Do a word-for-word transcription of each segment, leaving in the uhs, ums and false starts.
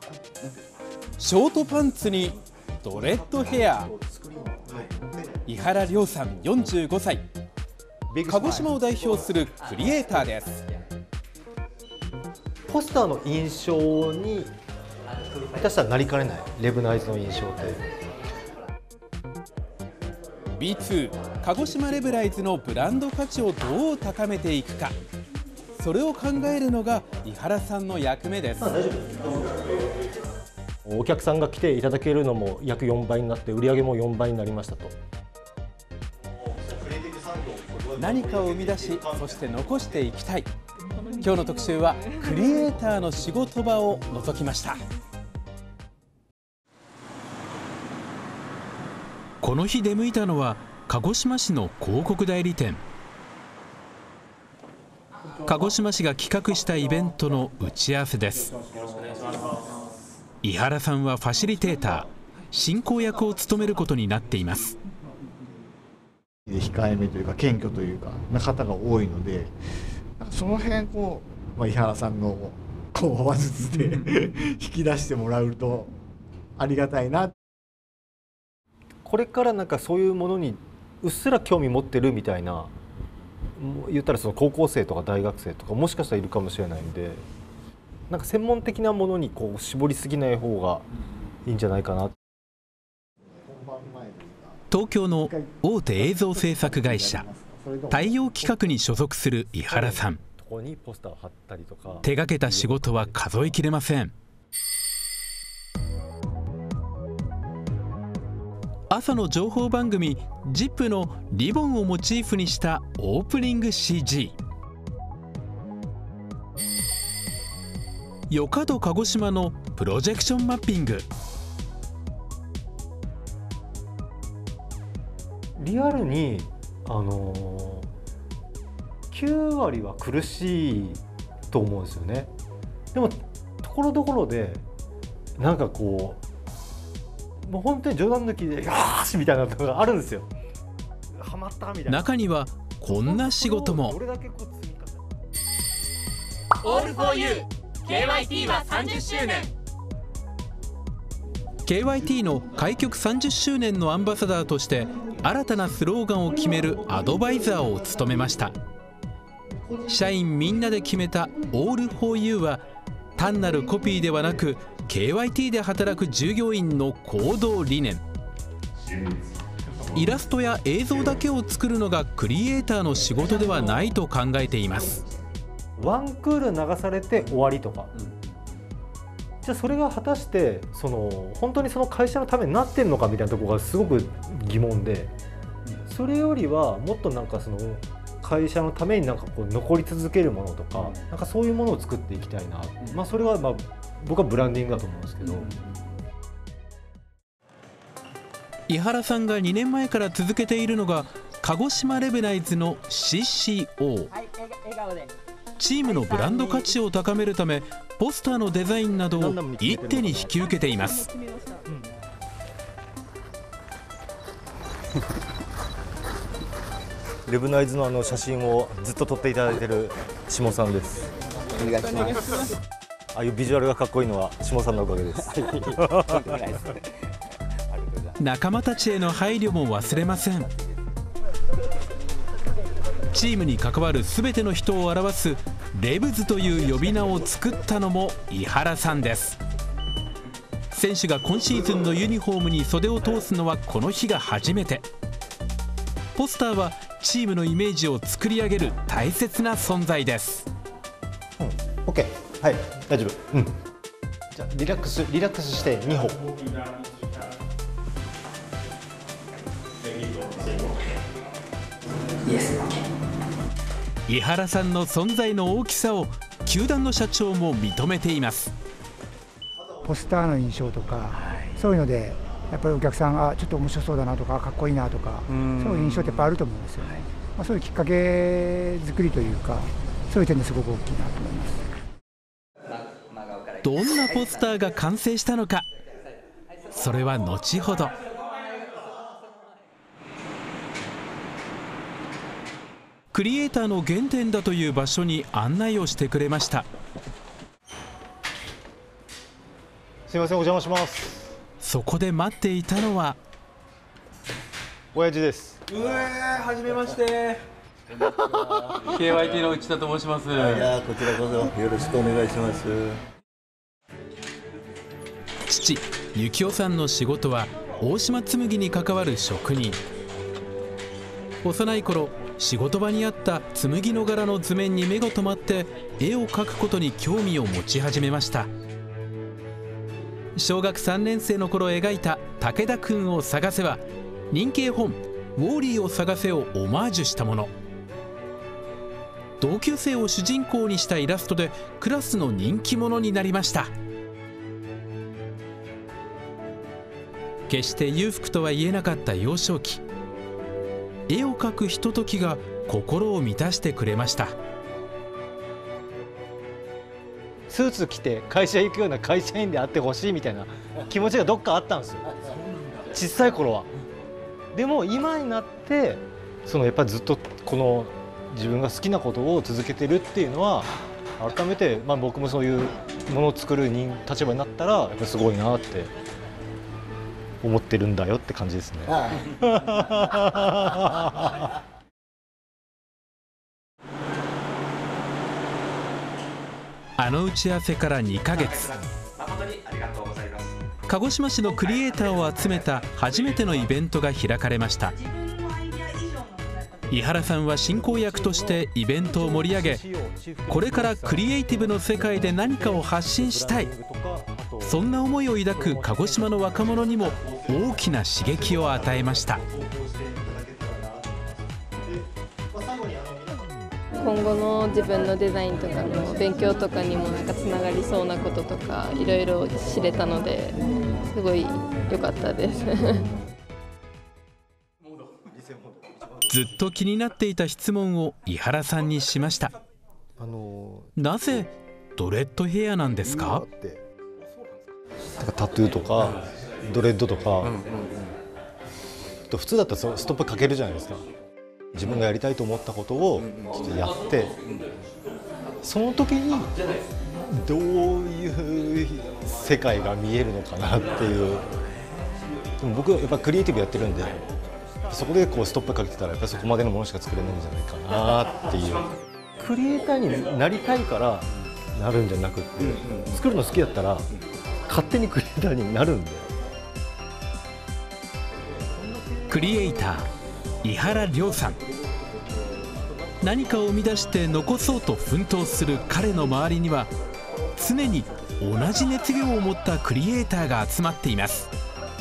ショートパンツにドレッドヘア、井原亮さんよんじゅうごさい、鹿児島を代表するクリエイターです。 ポスターの印象に下手したらなりかねない、レブナイズの印象ってビーツー 鹿児島レブライズのブランド価値をどう高めていくか、それを考えるのが井原さんの役目です。 お客さんが来ていただけるのも約よんばいになって、売り上げもよんばいになりましたと。 何かを生み出し、そして残していきたい。今日の特集はクリエイターの仕事場を覗きました。この日出向いたのは鹿児島市の広告代理店。鹿児島市が企画したイベントの打ち合わせです。井原さんはファシリテーター、進行役を務めることになっています。 控えめというか謙虚というかな方が多いので、その辺こう、まあ、井原さんのこう話術で引き出してもらうとありがたいな。 これからなんかそういうものにうっすら興味持ってるみたいな、言ったらその高校生とか大学生とかもしかしたらいるかもしれないんで、なんか専門的なものにこう絞りすぎない方がいいんじゃないかな。 東京の大手映像制作会社太陽企画に所属する井原さん。手がけた仕事は数えきれません。朝の情報番組「ジップ のリボンをモチーフにしたオープニング シージー、よかど鹿児島のプロジェクションマッピング。 リアルにあのー、きゅうわりは苦しいと思うんですよね。でもところどころでなんかこうもう本当に冗談抜きで「よーし!」みたいなのがあるんですよ。ハマったみたいな。 中にはこんな仕事も。 オールフォーユー ケーワイティー はさんじゅっしゅうねん。 ケーワイティー の開局さんじゅっしゅうねんのアンバサダーとして新たなスローガンを決めるアドバイザーを務めました。社員みんなで決めた オールフォーユー は単なるコピーではなく ケーワイティー で働く従業員の行動理念。イラストや映像だけを作るのがクリエイターの仕事ではないと考えています。 ワンクール流されて終わりとか、じゃあそれが果たしてその本当にその会社のためになってんのかみたいなところがすごく疑問で、それよりはもっとなんかその会社のためになんかこう残り続けるものとか、なんかそういうものを作っていきたいな、まあ、それはまあ僕はブランディングだと思うんですけど。 井原さんがにねんまえから続けているのが鹿児島レブナイズの シーシーオー。チームのブランド価値を高めるためポスターのデザインなどを一手に引き受けています。 レブナイズのあの写真をずっと撮っていただいている下さんです。お願いします。ああいうビジュアルがかっこいいのは下さんのおかげです。 仲間たちへの配慮も忘れません。チームに関わる全ての人を表すレブズという呼び名を作ったのも井原さんです。選手が今シーズンのユニフォームに袖を通すのはこの日が初めて。ポスターはチームのイメージを作り上げる大切な存在です。 うん、オッケー、はい、大丈夫。うん。じゃあリラックスリラックスしてにほん。 井原さんの存在の大きさを球団の社長も認めています。 ポスターの印象とか、そういうのでやっぱりお客さんがちょっと面白そうだなとかかっこいいなとか、そういう印象ってやっぱあると思うんですよね。まあ、そういうきっかけ作りというか、そういう点ですごく大きいなと思います。 どんなポスターが完成したのか、それは後ほど。クリエイターの原点だという場所に案内をしてくれました。 すいません、お邪魔します。 そこで待っていたのは親父です。 うえー、はじめまして。ケーワイティー の内田と申します。いや、こちらこそよろしくお願いします。 父幸男さんの仕事は大島紬に関わる職人。幼い頃、仕事場にあった紬の柄の図面に目が留まって絵を描くことに興味を持ち始めました。小学さんねん生の頃描いた「武田くんを探せ」は人気絵本「ウォーリーを探せ」をオマージュしたもの。同級生を主人公にしたイラストでクラスの人気者になりました。決して裕福とは言えなかった幼少期、絵を描くひとときが心を満たしてくれました。 スーツ着て会社行くような会社員であってほしいみたいな気持ちがどっかあったんですよ、小さい頃は。でも今になってそのやっぱりずっとこの自分が好きなことを続けてるっていうのは改めて、まあ、僕もそういうものを作る人立場になったらやっぱすごいなって思ってるんだよって感じですね。 あの打ち合わせからにかげつ、鹿児島市のクリエイターを集めた初めてのイベントが開かれました。井原さんは進行役としてイベントを盛り上げ、これからクリエイティブの世界で何かを発信したい、そんな思いを抱く鹿児島の若者にも大きな刺激を与えました。 今後の自分のデザインとかの勉強とかにもなんかつながりそうなこととかいろいろ知れたのですごい良かったです。 ずっと気になっていた質問を井原さんにしました。 あのなぜドレッドヘアなんですか？ タトゥーとかドレッドとか、うんうんうん、普通だったらストップかけるじゃないですか。自分がやりたいと思ったことをちょっとやって、その時にどういう世界が見えるのかなっていう。でも僕はやっぱクリエイティブやってるんで、そこでこうストップかけてたらやっぱりそこまでのものしか作れないんじゃないかなっていう。クリエイターになりたいからなるんじゃなくって、作るの好きだったら勝手にクリエイターになるんで。 クリエイター井原亮さん、何かを生み出して残そうと奮闘する彼の周りには常に同じ熱量を持ったクリエイターが集まっています。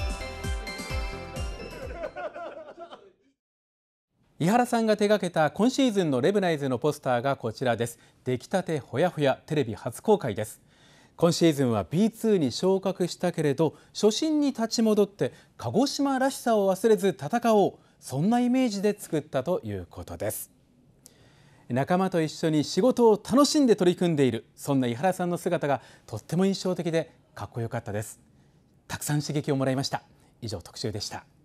井原さんが手掛けた今シーズンのレブナイズのポスターがこちらです。出来たてほやほや、テレビ初公開です。今シーズンは ビーツー に昇格したけれど初心に立ち戻って鹿児島らしさを忘れず戦おう、そんなイメージで作ったということです。仲間と一緒に仕事を楽しんで取り組んでいる、そんな井原さんの姿がとっても印象的でかっこよかったです。たくさん刺激をもらいました。以上、特集でした。